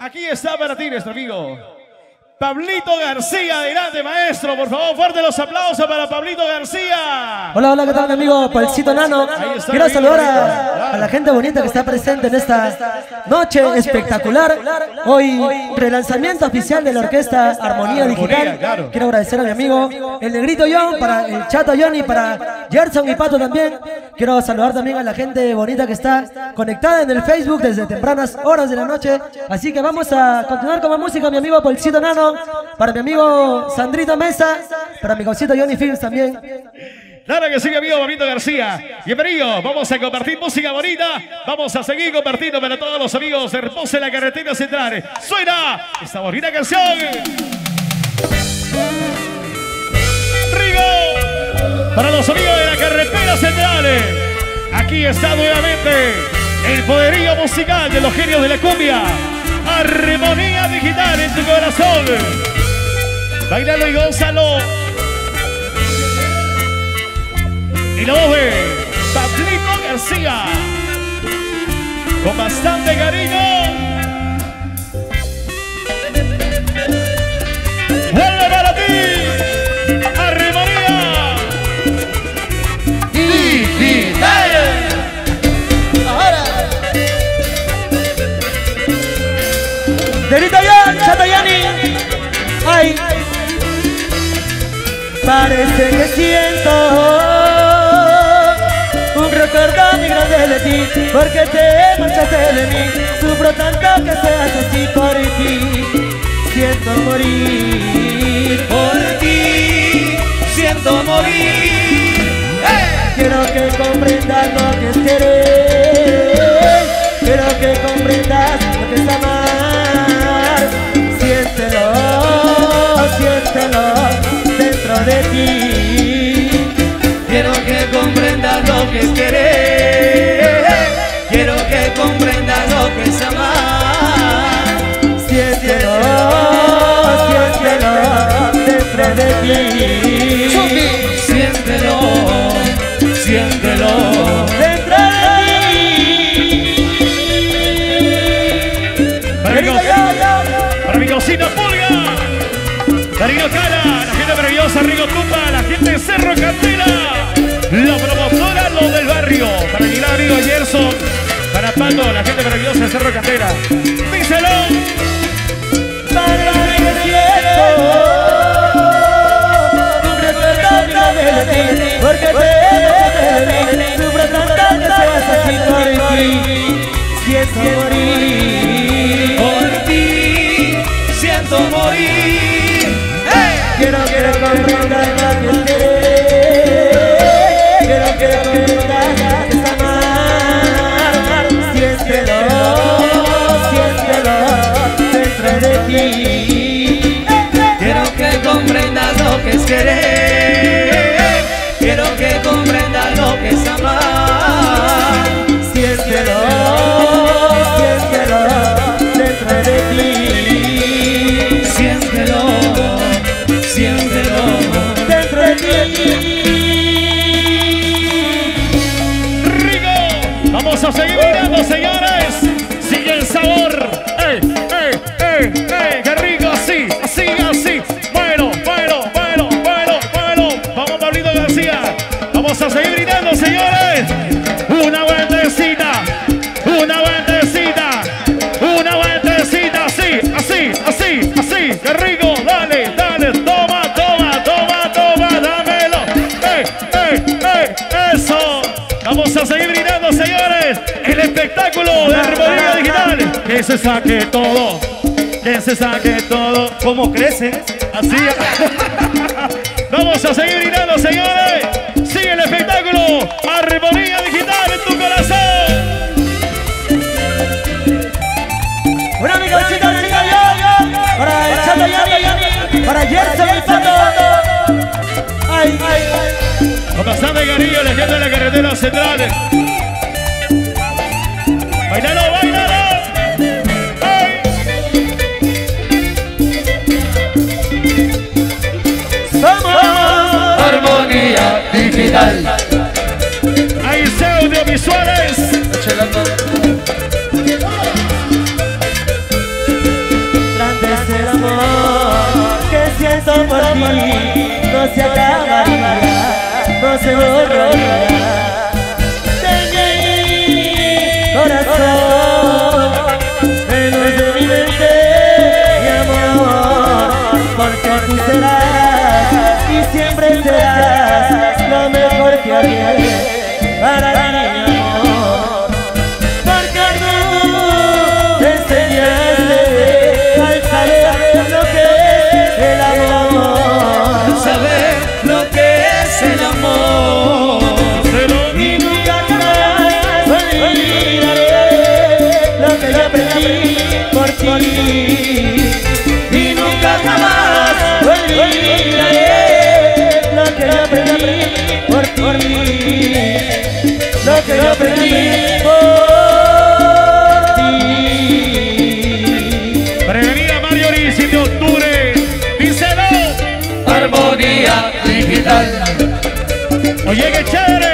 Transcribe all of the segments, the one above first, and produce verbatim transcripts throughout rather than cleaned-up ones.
Aquí está para ti, nuestro amigo Pablito García. Adelante, maestro, por favor, fuerte los aplausos para Pablito García. Hola, hola, ¿qué tal, mi amigo Palcito Nano? Quiero saludar a, a la gente bonita que está presente en esta noche espectacular. Hoy, relanzamiento oficial de la orquesta Armonía Digital. Quiero agradecer a mi amigo el Negrito John, para el Chato Johnny, para Gerson y Pato también. Quiero saludar también a la gente bonita que está conectada en el Facebook desde tempranas horas de la noche. Así que vamos a continuar con más música, mi amigo Palcito Nano. Para mi amigo Sandrito Mesa, para mi cosito Johnny Films también. Claro que sí, mi amigo Pablito García. Bienvenido, vamos a compartir música bonita. Vamos a seguir compartiendo para todos los amigos de Hermosa en la carretera central. Suena esta bonita canción. Rigo, para los amigos de la carretera central. Aquí está nuevamente el poderío musical de los genios de la cumbia. Armonía Digital en tu corazón. Bailalo y gózalo. Y la voz de Pablito García, con bastante cariño. ¡Vuelve para ti! ¡Armonía Digital! Ahora. Negrito John, Chato Johnny. Ay, parece que siento un recuerdo muy grande de ti, porque te marchaste de mí. Sufro tanto que seas así por ti. Siento morir por ti, siento morir. ¡Hey! Quiero que comprendas lo que es querer. Quiero que comprendas lo que es amar. Siéntelo, siéntelo dentro de ti. Quiero que comprendas lo que es querer. Quiero que comprendas lo que es amar. Siéntelo, siéntelo dentro de ti. Siéntelo, siéntelo dentro de ti. Para mi, para mi cocina Pulga, Darío Cala, la gente maravillosa, Rigo Tumba, la gente de Cerro Cantera, la promotora Lo del Barrio, para mi gran amigo Gerson, para Pato, la gente maravillosa de Cerro Cantera. Díselo. Para que siento un recuerdo de ti, porque te de mí. Sufro tanto que seas así por ti. Siento morir por ti, siento morir. ¡Hey! Quiero que comprendas lo que es. Quiero que comprendas lo que es amar. Siéntelo, siéntelo dentro de ti. Quiero que comprendas lo que es querer. Quiero que comprendas lo que es amar. Siéntelo, siéntelo dentro de ti. Siéntelo, siéntelo dentro de ti. Rico, vamos a seguir mirando, señores. Sigue el sabor. ¡Ey, ey, ey, ey! ¡Qué rico! Así, así, así. Bueno, bueno, bueno, bueno, bueno. Vamos, Pablito García. Vamos a seguir gritando, señores. Una vueltecita, una vueltecita, una vueltecita. Así, así, así, así. ¡Qué rico! Dale, dale. Toma, toma, toma, toma. Dámelo. ¡Ey, ey, ey! ¡Eso! Vamos a seguir gritando, señores. El espectáculo de Armonía Digital. Que se saque todo. Que se saque todo. ¿Cómo crece? Así. Vamos a seguir gritando, señores. Sigue el espectáculo. Armonía Digital en tu corazón. Una amigosita de yo, para el Chato Johnny, para Gerson y Pato. Ay, ay, ay. Con bastante cariño, la gente de la carretera central. Bailalo, bailalo. ¡Ay! Somos Armonía Digital. Ahí se audiovisuales. siento por ti no se acabaría, no se borraría de mi corazón, menos de mi mente, mi amor, porque tú serás y siempre serás lo mejor que haré para ti, mi amor, porque tú te enseñaste al saber lo que es el amor, al saber lo que es el amor, y nunca jamás olvidaré lo que yo aprendí por ti, y nunca jamás olvidaré lo que yo aprendí por ti, lo que yo aprendí por ti. Prevenida Marjorie, siete de octubre. Díselo. Armonía Digital. Oye, qué chévere.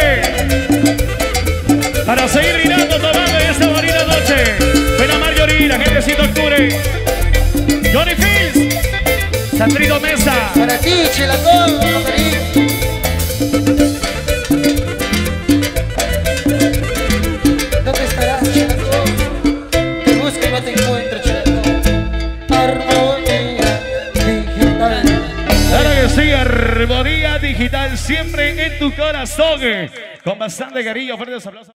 Para seguir brindando, tomando esta bonita noche. Ven a Marjorie, la gente siete de octubre. Johnny Fields. Sandrito Mesa. Para ti, Chilatón, ¿dónde estarás, Chilatón? Te busco y no te encuentro, Chilatón. Armonía Digital. Claro que sí, Armonía Digital, siempre en tu corazón. Con bastante cariño, fuertes aplausos.